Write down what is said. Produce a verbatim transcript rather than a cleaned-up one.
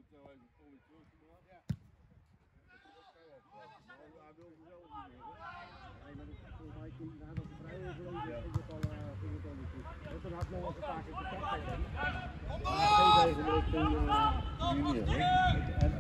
het zo even Tommy teruggebracht. Ja. Hij wilde zelf niet meer, hè? Nee, maar volgens mij ging hij dat de vrij overleven, ging het al, ging het al niet goed. En toen had nog wel een paar keer de kast tegen hem. Maar geen tegen de